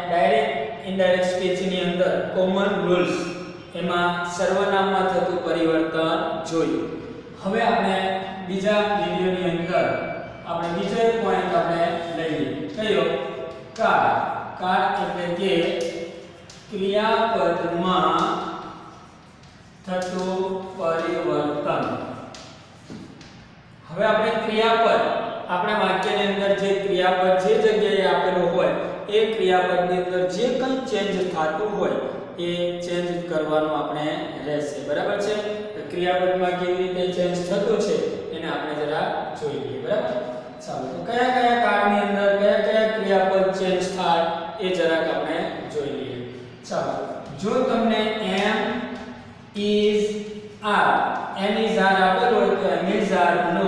Direct indirect સ્પીચની અંદર common rules એમાં સર્વનામમાં થતું પરિવર્તન જોયું. હવે આપણે બીજા વિડિયોની અંદર આપણે બીજો એક પોઈન્ટ આપણે લઈએ. કયો? કાર. કાર એટલે કે ક્રિયાપદમાં થતું પરિવર્તન. હવે આપણે ક્રિયાપદ આપણા વાક્યની અંદર જે ક્રિયાપદ જે જગ્યાએ આપેલું હોય એ ક્રિયાપદની અંદર જે કંઈ ચેન્જ થતું હોય એ ચેન્જ કરવાનું આપણે રહેશે. બરાબર છે? તો ક્રિયાપદમાં કેવી રીતે ચેન્જ થતું છે એને આપણે જરા જોઈ લઈએ. બરાબર? ચાલો તો કયા કયા કાળની અંદર કયા કયા ક્રિયાપદ ચેન્જ થાય એ જરાક આપણે જોઈ લઈએ. ચાલો જો તમને am is are am is are આપેલું હોય તો એમ ઇઝ આર નો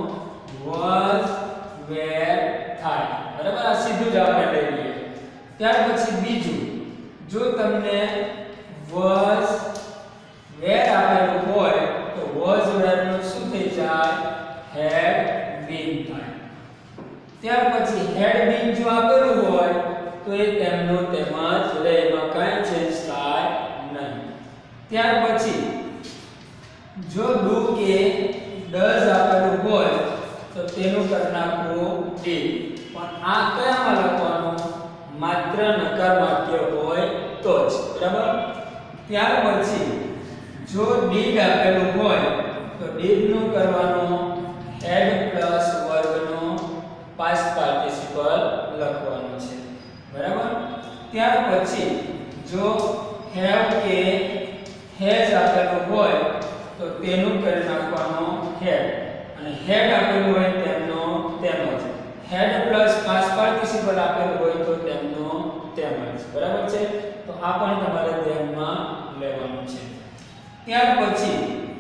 વોઝ વેર થાય. બરાબર? આ સીધું જ આપણે લઈ લઈએ. ત્યાર પછી બીજું જો તમને વોઝ વેર આપેલું હોય તો વોઝ વેર નું શું થઈ જાય? હેડ બીન થાય. ત્યાર પછી હેડ બીન જો આપેલું હોય તો એ તેમનું તેમ જ રહે, એમાં કાંઈ ચેન્જ થાય નહીં. ત્યાર પછી જો ડુ કે ડઝ આપેલું હોય તો તેનું કરી નાખવું ડીડ. પણ આ કયામાં લખવાનું? માત્ર નકાર વાક્ય હોય તો જ. બરાબર? ત્યાર પછી જો ડીડ આપેલું હોય તો ડીડ નું કરવાનું હેડ પ્લસ વર્ગનો પાસ્ટ પાર્ટિસિપલ લખવાનું છે. બરાબર? ત્યાર પછી જો હેવ કે હેઝ આપેલું હોય તો તેનું કરી નાખવાનું હેડ, અને હેડ આપેલું હોય તેમનો તેમજ. હેડ પ્લસ પાસ્ટ પાર્ટિસિપલ આપેલું હોય તો તેમનો તેમજ. બરાબર છે? તો આ પણ તમારે ધ્યાનમાં લેવાનું છે. ત્યાર પછી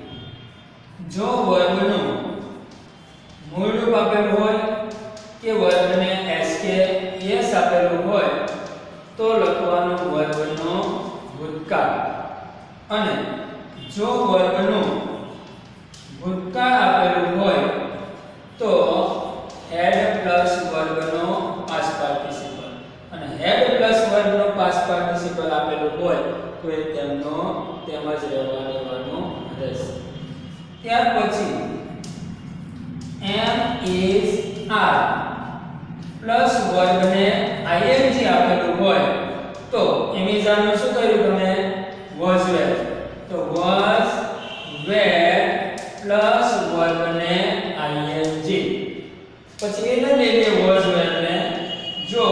જો વર્ગનું મૂળ રૂપ આપેલું હોય કે વર્ગને s કે s આપેલું હોય તો લખવાનું વર્ગનો ભૂતકાળ, અને જો વર્ગનું ભૂતકાળ આપેલું હોય તો હેડ પ્લસ વર્ગનો પાસ્ટ પાર્ટિસિપલ, અને હેડ પ્લસ વર્ગનો પાસ્ટ પાર્ટિસિપલ આપેલું હોય તો એ તેમનો તેમ જ રહેવા દેવાનું રહેશે. ત્યાર પછી એમ ઇઝ આર પ્લસ વર્ગને આઈએનજી આપેલું હોય તો એમ ઇઝ આર નું શું કર્યું તમે? Was were. તો વોઝ વેર પ્લસ વર્ગને આઈએનજી. પછી એને લઈએ વોઝ વેર ને. જો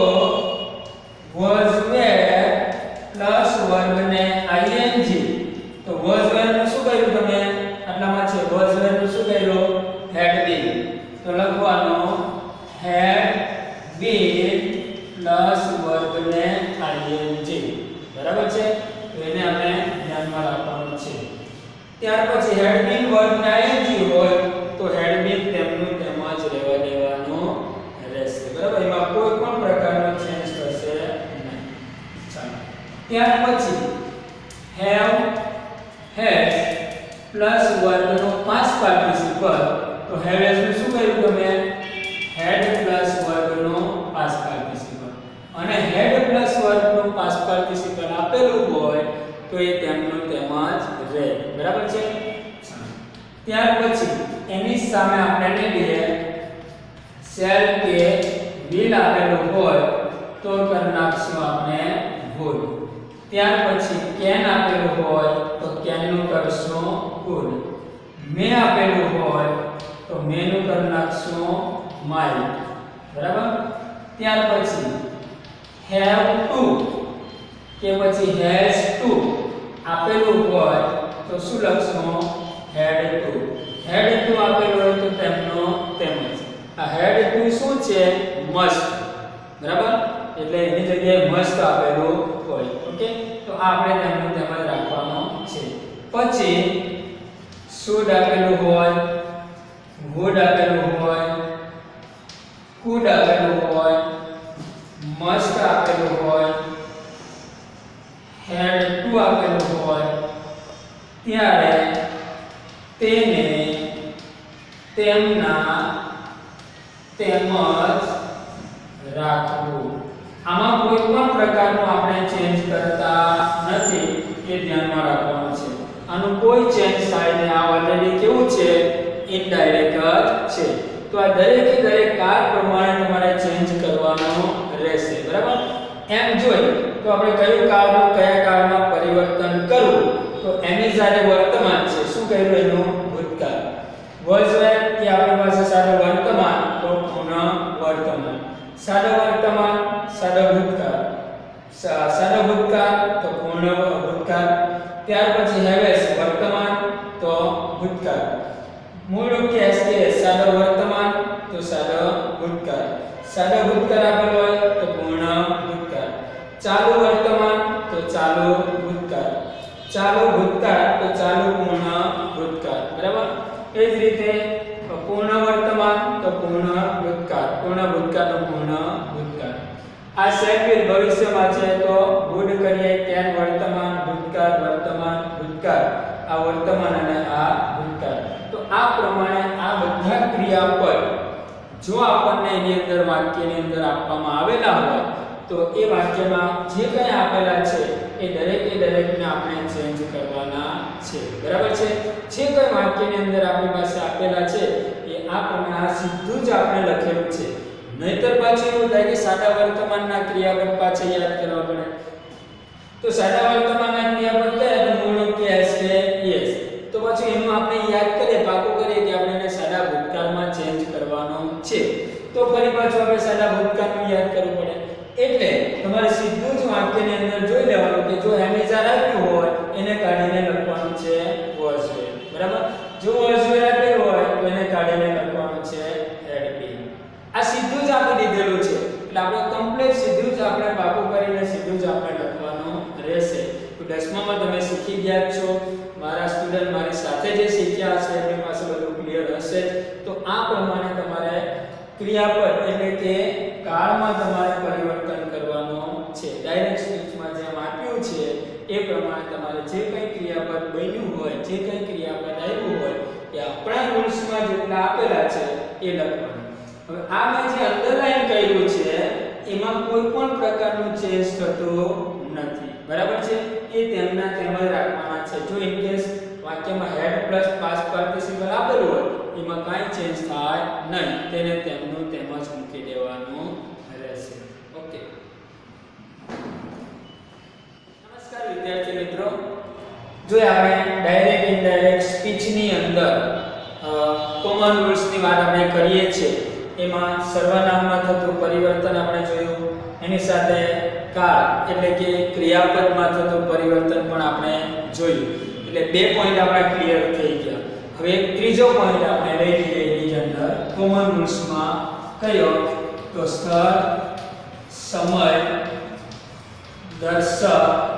વોઝ વેર પ્લસ વર્ગને આઈએનજી તો વોઝ વેર નું શું કર્યું તમે? આટલામાં છે વોઝ વેર નું શું કર્યું? હેડ બીન. તો લખવાનો હેડ બીન પ્લસ વર્ગને આઈએનજી. બરાબર છે? તો એને આપણે ધ્યાનમાં રાખવાનું છે. ત્યાર પછી હેડ બીન વર્ગને આઈએનજી હોય તો હેડ બીન તેમનું તેમ જ રહેવા દેવાનું રહેશે. બરાબર? એમાં કોઈ પણ પ્રકારનો ચેન્જ થશે નહીં. ચાલો ત્યાર પછી હેવ હેઝ પ્લસ વર્ગનો પાસ્ટ પાર્ટિસિપલ તો હેવ હેઝ નું શું કર્યું તમે? હેડ પ્લસ વર્ગનો પાસ્ટ પાર્ટિસિપલ, અને હેડ પ્લસ વર્ગનો પાસ્ટ પાર્ટિસિપલ આપેલું હોય તો એ તેમનું તેમ જ રહે. બરાબર છે? ત્યાર પછી એની સામે આપણે લઈએ શેલ કે વિલ આપેલું હોય તો કરી નાખશું આપણે would. ત્યાર પછી કેન આપેલું હોય તો કેન નું કરશું could. મે આપેલું હોય તો મે નું કરી નાખશું might. બરાબર? ત્યાર પછી have to કે પછી has to આપેલું હોય તો શું લખશું? had to. had to આપેલું હોય તો તેમનો તેમજ. આ had to શું છે? must. બરાબર? એટલે એની જગ્યાએ must આપેલું હોય. ઓકે? તો આપણે તેમનું તેમ જ રાખવાનું છે. પછી should આપેલું હોય, would આપેલું હોય, could આપેલું હોય, must આપેલું હોય, had to આપેલું હોય ત્યારે તેને તેમના તેમ જ રાખવું. આમાં કોઈ પણ પ્રકારનું આપણે ચેન્જ કરતા નથી એ ધ્યાનમાં રાખવાનું છે. આનું કોઈ ચેન્જ થાય ને આ ઓલરેડી કેવું છે ઇનડાયરેક્ટ જ છે. તો આ દરેકે દરેક કાળ પ્રમાણે તમારે ચેન્જ કરવાનો રહેશે. બરાબર. એમ જોઈ તો આપણે કયું કાળનું કયા કાળમાં પરિવર્તન કરવું તો એની સાથે વર્તમાન છે શું કહ્યું એનું ભૂતકાળ. વોઝ વેર એ આપણી પાસે સાદો વર્તમાન તો પૂર્ણ વર્તમાન. સાદો વર્તમાન સાદો ભૂતકાળ. સાદો ભૂતકાળ તો પૂર્ણ ભૂતકાળ. ત્યાર પછી હેવેસ વર્તમાન તો ભૂતકાળ. મૂળ કેસ કે સાદો વર્તમાન તો સાદો ભૂતકાળ. સાદો ભૂતકાળ આપેલો હોય તો પૂર્ણ ભૂતકાળ. ચાલુ વર્તમાન તો ચાલુ ભૂતકાળ. ચાલુ ભૂતકાળ તો ચાલુ પૂર્ણ ભૂતકાળ. બરાબર. એ જ રીતે પૂર્ણ વર્તમાન તો પૂર્ણ ભૂતકાળ. પૂર્ણ ભૂતકાળ તો પૂર્ણ ભૂતકાળ. આ સેકન્ડ ભવિષ્યમાં છે તો ગુડ કરીએ કેન વર્તમાન ભૂતકાળ વર્તમાન ભૂતકાળ. આ વર્તમાન અને આ ભૂતકાળ. તો આ પ્રમાણે આ બધા ક્રિયાપદ જો આપણને એની અંદર વાક્યની અંદર આપવામાં આવેલા હોય તો એ વાક્યમાં જે કંઈ આપેલા છે એ દરેકને આપણે ચેન્જ કરવાના છે. બરાબર છે. જે કંઈ વાક્યની અંદર આપણી પાસે આપેલા છે એ આ પ્રમાણે સીધું જ આપણે લખેલું છે. નહીતર પાછું એવું થાય કે સાદા વર્તમાનના ક્રિયાપદ પાછા યાદ કરવા પડે. તો સાદા વર્તમાનના ક્રિયાપદ કયા તો મૂળ કેસ કે યસ. તો પછી એનું આપણે યાદ કરીએ પાકું કરીએ કે આપણે એને સાદા ભૂતકાળમાં ચેન્જ કરવાનો છે. તો ફરી પાછું આપણે સાદા ભૂતકાળનું યાદ કરવું પડે. એટલે તમારે સીધું જ વાક્યની અંદર જોઈ લેવાનું કે જો હેમેઝા રાખ્યું હોય એને કાઢીને લખવાનું છે વોઝ વેર. બરાબર. જો વોઝ વેર આપેલું હોય તો એને કાઢીને લખવાનું છે હેડ બીન. આ સીધું જ આપી દીધેલું છે એટલે આપણે કમ્પ્લીટ સીધું જ આપણે પાકું કરીને સીધું જ આપણે લખવાનું રહેશે. તો 10મામાં તમે શીખી ગયા છો. મારા સ્ટુડન્ટ મારી સાથે જે શીખ્યા હશે એમની પાસે બધું ક્લિયર હશે. તો આ પ્રમાણે તમારે ક્રિયાપદ એટલે કે કાળમાં તમારે પરિવર્તન કરવાનું છે. ડાયરેક્ટ સ્પીચમાં જેમ આપ્યું છે એ પ્રમાણે તમારે જે કંઈ ક્રિયાપદ બન્યું હોય જે કંઈ ક્રિયાપદ આવ્યું હોય એ આપણા રૂલ્સમાં જેટલા આપેલા છે એ લખવાનું. હવે આ મેં જે અંડરલાઈન કર્યું છે એમાં કોઈ પણ પ્રકારનું ચેન્જ થતું નથી. બરાબર છે. એ તેમના તેમ જ રાખવાના છે. જો ઇન કેસ વાક્યમાં હેડ પ્લસ પાસ્ટ પાર્ટિસિપલ આપેલું હોય એમાં કાંઈ ચેન્જ થાય નહીં. તેને તેમનું તેમ જ મૂકી દેવાનું રહેશે. ઓકે. નમસ્કાર વિદ્યાર્થી મિત્રો. જો આપણે ડાયરેક્ટ ઇનડાયરેક્ટ સ્પીચની અંદર કોમન રૂલ્સની વાત આપણે કરીએ છીએ એમાં સર્વનામમાં થતું પરિવર્તન આપણે જોયું. એની સાથે કાળ એટલે કે ક્રિયાપદમાં થતું પરિવર્તન પણ આપણે જોયું. એટલે 2 પોઈન્ટ આપણા ક્લિયર થઈ ગયા. હવે એક ત્રીજો પોઈન્ટ આપણે લઈ લઈએ એની અંદર કોમન રૂલ્સમાં કયો તો સ્થળ સમય દર્શક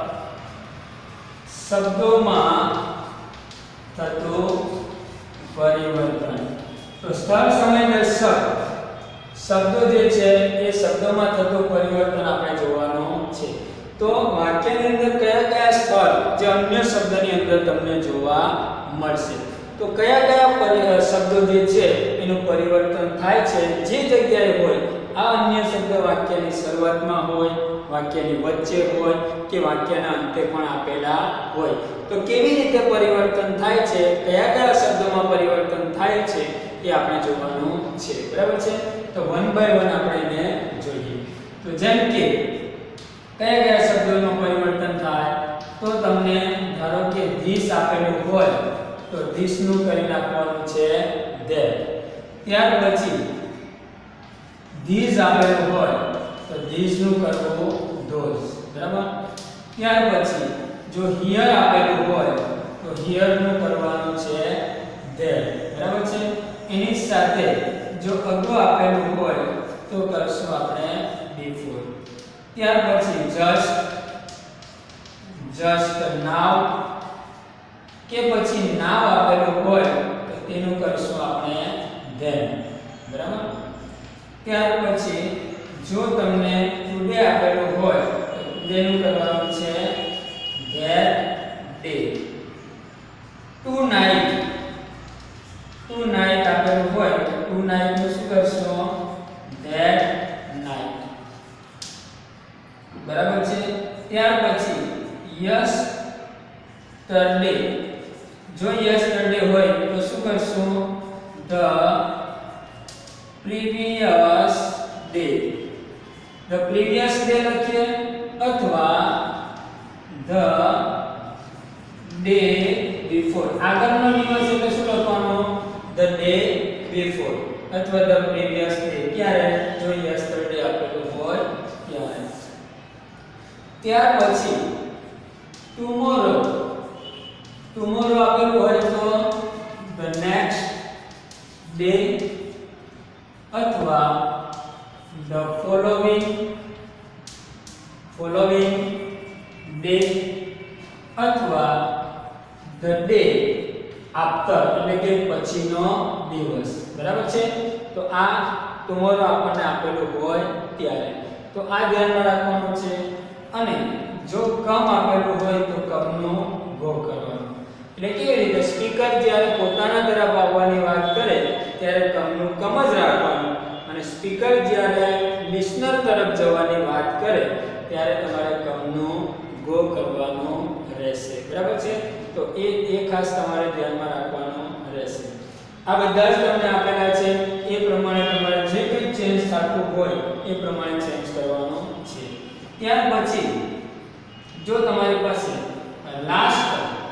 શબ્દોમાં થતું પરિવર્તન. તો સ્થળ સમય દર્શક શબ્દો જે છે એ શબ્દોમાં થતું પરિવર્તન આપણે જોવાનું છે. તો વાક્યની અંદર કયા કયા સ્થળ જે અન્ય શબ્દની અંદર તમને જોવા મળશે તો કયા કયા શબ્દો જે છે એનું પરિવર્તન થાય છે જે જગ્યાએ હોય આ અન્ય શબ્દ વાક્યની શરૂઆતમાં હોય વાક્યની વચ્ચે હોય કે વાક્યના અંતે પણ આપેલા હોય તો કેવી રીતે પરિવર્તન થાય છે કયા કયા શબ્દોમાં પરિવર્તન થાય છે એ આપણે જોવાનું છે. બરાબર છે. તો 1 બાય 1 આપણે એને જોઈએ. તો જેમ કે કયા કયા શબ્દોનું પરિવર્તન થાય તો તમને ધારો કે ધીસ આપેલું હોય તો ધીસ નું કરી નાખવાનું છે ધેટ. ત્યાર પછી ધીસ આપેલું હોય તો ધીસ નું કરવું ધોઝ. બરાબર. ત્યાર પછી જો હિયર આપેલું હોય તો હિયર નું કરવાનું છે ધેટ. બરાબર છે. એની સાથે જો અગો આપેલું હોય તો કરશું આપણે બિફોર. ત્યાર પછી જસ્ટ નાવ કે પછી નાવ આપેલું હોય તો તેનું કરશું આપણે ધેન. બરાબર. ત્યાર પછી જો તમને ટુડે આપેલું હોય તો ટુડેનું કરવાનું છે ધેટ ડે. ટુ નાઇટ આપેલું હોય તો ટુ નાઇટ નું શું કરશો ધેટ નાઇટ. બરાબર છે। ત્યાર પછી yesterday, જો yesterday હોય તો શું કરશું? the previous day, the previous day લખીએ અથવા the day before, આગળનો દિવસ એટલે શું લખવાનો? the day before અથવા the previous day, ક્યારે? જો yesterday આપેલું હોય ત્યારે। ત્યાર પછી tomorrow, tomorrow આપેલું હોય તો the next day અથવા the following day અથવા the day after એટલે કે પછીનો દિવસ। બરાબર છે। તો આ tomorrow આપણને આપેલું હોય ત્યારે, તો આ ધ્યાનમાં રાખવાનું છે। અને જો કમ આપેલું હોય તો કમનો ગો કરવાનો। એટલે કેવી રીતે? સ્પીકર જ્યારે પોતાના તરફ આવવાની વાત કરે ત્યારે કમનું કમ જ રાખવાનું, અને સ્પીકર જ્યારે લિસનર તરફ જવાની વાત કરે ત્યારે તમારે કમનો ગો કરવાનો રહેશે। બરાબર છે। તો એ ખાસ તમારે ધ્યાનમાં રાખવાનું રહેશે। આ બધા જ તમને આપેલા છે, એ પ્રમાણે તમારે જે કંઈ ચેન્જ થતું હોય એ પ્રમાણે ચેન્જ કરવાનું છે। ત્યાર પછી જો તમારી પાસે લાસ્ટ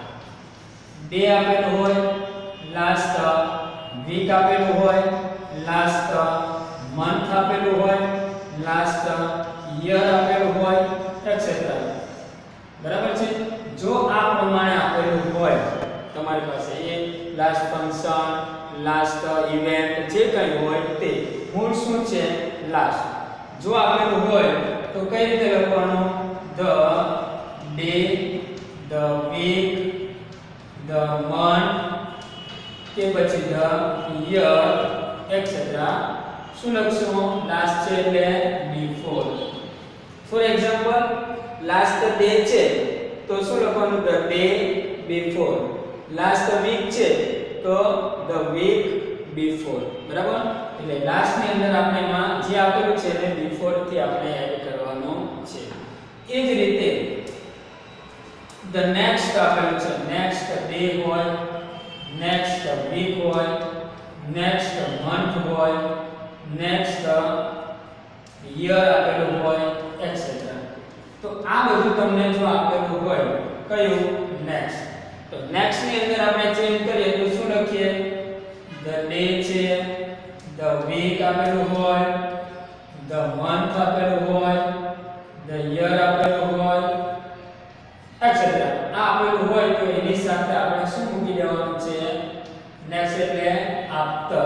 ડે આપેલું હોય, લાસ્ટ વીક આપેલું હોય, લાસ્ટ મંથ આપેલું હોય, લાસ્ટ યર આપેલું હોય, એટસેટ્રા। બરાબર છે। જો આ પ્રમાણે આપેલું હોય તમારી પાસે, એ લાસ્ટ ફંક્શન, લાસ્ટ ઇવેન્ટ જે કંઈ હોય તે મૂળ શું છે? લાસ્ટ। જો આપેલું હોય તો કઈ રીતે લખવાનું? the day, the week, the month કે પછી the year, એટસેટ્રા। શું લખશું? લાસ્ટ છે એટલે before। For example, last day છે તો શું લખવાનું? the day before। Last week છે તો the week before। બરાબર? એટલે લાસ્ટ ની અંદર આપણે માં જે આપેલું છે એને before થી આપણે એડ કરવાનું છે। એ જ રીતે the next આપેલું છે, next day હોય, next week હોય, next month હોય, next year આપેલું હોય, એટસેટ્રા। તો આ બધું તમને જો આપેલું હોય, કયું? next। તો next ની અંદર આપણે ચેન્જ કરીએ તો શું લખીએ? the day છે, the week આપેલું હોય, the month આપેલું હોય, the year આપેલું હોય, એટસેટ્રા। આ આપેલું હોય તો એની સાથે આપણે શું મૂકી દેવાનું છે? next એટલે after।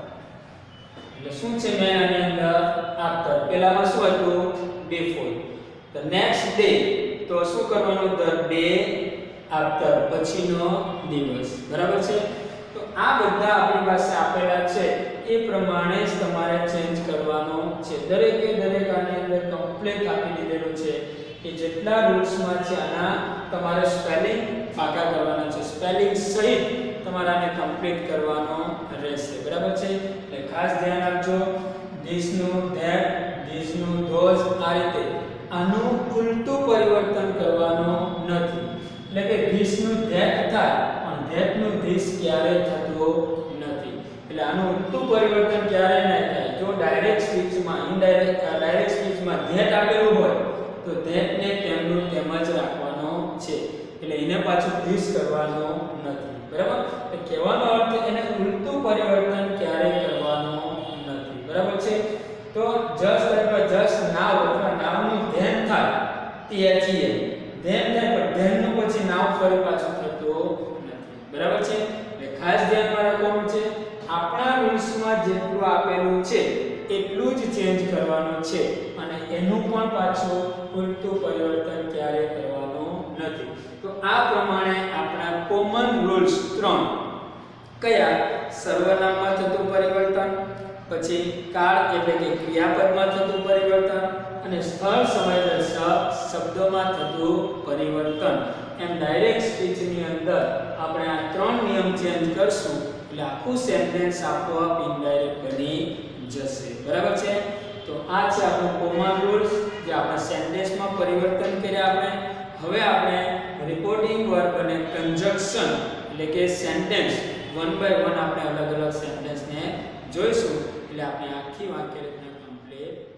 એટલે શું છે મેન આની અંદર? after। પહેલામાં શું હતું? before। the next day તો શું કરવાનું? the day after, પછીનો દિવસ। બરાબર છે। તો આ બધા આપણી પાસે આપેલા છે, એ પ્રમાણે જ તમારે ચેન્જ કરવાનું છે। દરેકે દરેક આની અંદર કમ્પ્લીટ આપી દીધેલું છે કે જેટલા રૂલ્સમાં છે આના તમારે સ્પેલિંગ પાકા કરવાના છે, સ્પેલિંગ સહિત તમારે આને કમ્પ્લીટ કરવાનો રહેશે। બરાબર છે। એટલે ખાસ ધ્યાન રાખજો, ધીસ નું ધેટ, ધીસ નું ધોઝ, આ રીતે આનું ઉલટું પરિવર્તન કરવાનું નથી। એટલે કે ધીસ નું ધેટ થાય પણ ધેટ નું ધીસ ક્યારે થતું નથી। એટલે આનું ઉલટું પરિવર્તન ક્યારે ન થાય। જો ડાયરેક્ટ સ્પીચમાં, ડાયરેક્ટ સ્પીચમાં ધેટ આપેલું હોય તો ધેટ ને તેમનું તેમ જ રાખવાનો છે। એટલે એને પાછું ધીસ કરવાનો નથી। બરાબર? એટલે કહેવાનો અર્થ એને ઉલટું પરિવર્તન ક્યારે કરવાનું નથી। બરાબર છે। તો જસ્ટ અથવા જસ્ટ નાવ અથવા નાવનું ધ્યાન થાય ત્યાંથી ધ્યાન થાય પણ ધ્યાનનું પછી નાવ ફરી પાછું થતું નથી। બરાબર છે। એટલે ખાસ ધ્યાનમાં રાખવાનું છે, આપણા રૂલ્સમાં જેટલું આપેલું છે એટલું જ ચેન્જ કરવાનું છે, અને એનું પણ પાછું ઉલટું પરિવર્તન ક્યારે કરવાનું નથી। તો આ પ્રમાણે આપણા કોમન રૂલ્સ 3 કયા? સર્વનામમાં થતું પરિવર્તન, પછી કાળ એટલે કે ક્રિયાપદમાં થતું પરિવર્તન, અને સ્થળ સમયદર્શક શબ્દોમાં થતું પરિવર્તન। એમ ડાયરેક્ટ સ્પીચની અંદર આપણે આ 3 નિયમ ચેન્જ કરશું એટલે આખું સેન્ટેન્સ આપોઆપ ઇનડાયરેક્ટ બની જશે। બરાબર છે। તો આ છે આપણો કોમન રૂલ્સ જે આપણે સેન્ટેન્સમાં સેન્ટેન્સમાં પરિવર્તન કર્યા આપણે. હવે આપણે રિપોર્ટિંગ વર્બ અને કન્જક્શન એટલે કે સેન્ટેન્સ વન બાય વન આપણે અલગ અલગ સેન્ટેન્સને જોઈશું. એટલે આપણે આખી વાક્ય રચના કમ્પ્લીટ